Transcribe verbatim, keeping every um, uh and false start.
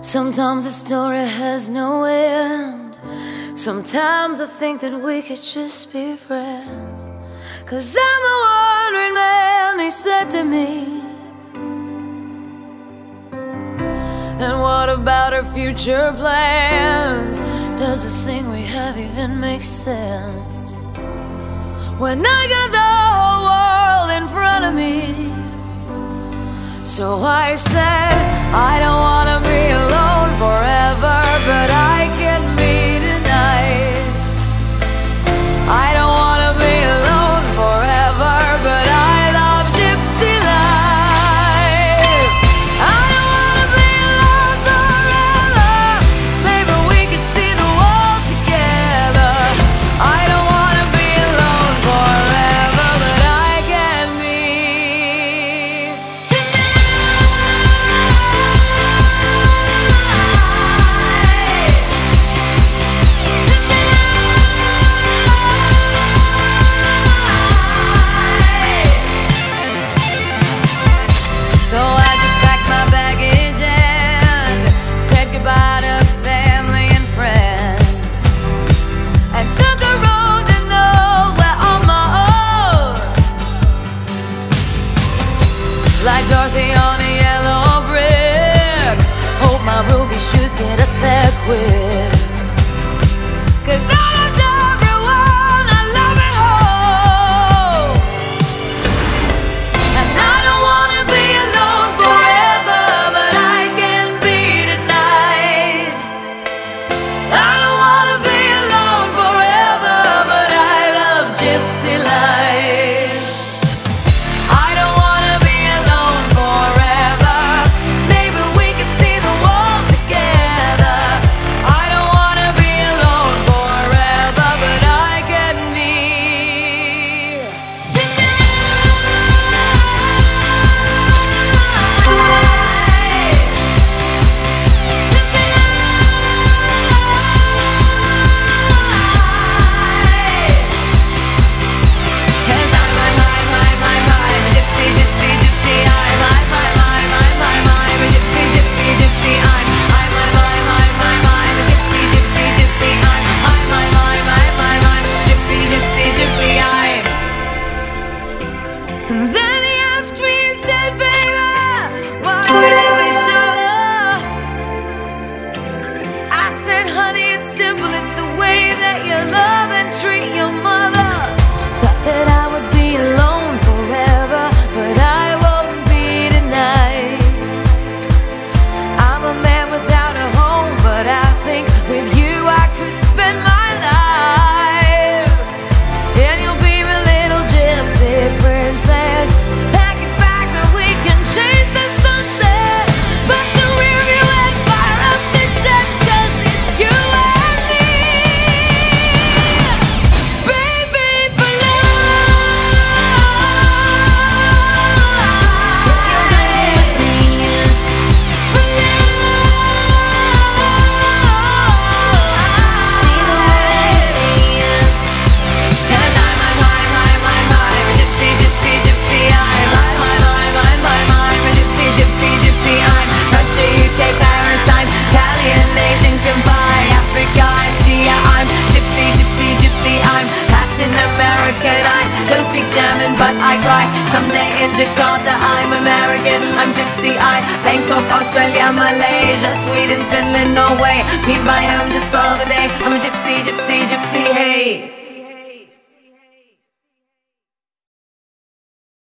Sometimes the story has no end. Sometimes I think that we could just be friends. Cause I'm a wandering man, he said to me. And what about our future plans? Does this thing we have even make sense? When I got the whole world in front of me. So I said, I don't wanna be alone forever, but I can be tonight. I don't wanna be alone forever, but I love gypsy life. I don't wanna be alone forever. Maybe we could see the world together. I don't wanna be alone forever, but I can be So I just packed my baggage and said goodbye to family and friends, and took a road to nowhere on my own. Like Dorothy on a yellow brick, hope my ruby shoes get us there quick. Cause I loved everyone, I love it home. And I don't wanna be alone forever, but I can be tonight. I don't wanna be alone forever, but I love gypsy life. I don't wanna be alone forever. Maybe we could see the world together. I don't wanna be alone forever, but I can be Cause I'm, I'm, I'm, I'm, I'm, I'm a gypsy, gypsy, gypsy. I'm, I'm, I'm, I'm, I'm, I'm, I'm a gypsy, gypsy, gypsy. I'm, I'm, I'm, I'm, I'm, I'm, I'm a gypsy, gypsy, gypsy. I'm, I'm, I'm, I'm, I'm, I'm, I'm a gypsy, gypsy, gypsy. I'm. And then he asked me, he said, baby, why do we love each other? I said, honey, it's simple, it's the way that you love and treat your mother. Thought that I would be alone forever, but I won't be tonight. I'm a man without a home, but I think with you I could spend my life. And you'll be my little gypsy princess. Pack your bags and we can chase the sunset. But the rear view and fire up the jets, cause it's you and me. Baby, for but I cry. Someday in Jakarta I'm American, I'm gypsy. I Bangkok, Australia, Malaysia, Sweden, Finland, Norway. Meet my home just for the day. I'm a gypsy, gypsy, gypsy, hey.